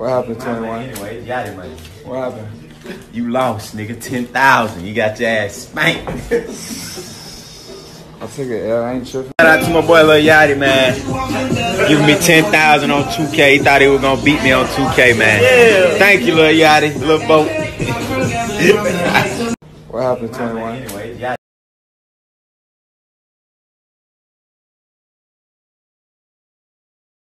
What happened, 21? Anyway, it's Yachty money. What happened? You lost, nigga. 10,000. You got your ass spanked. I took it, L. I ain't tripping. Shout out to my boy Lil Yachty, man. Giving me 10,000 on 2K. He thought he was gonna beat me on 2K, man. Yeah. Thank you, Lil Yachty. Lil boat. What happened, 21? Anyway,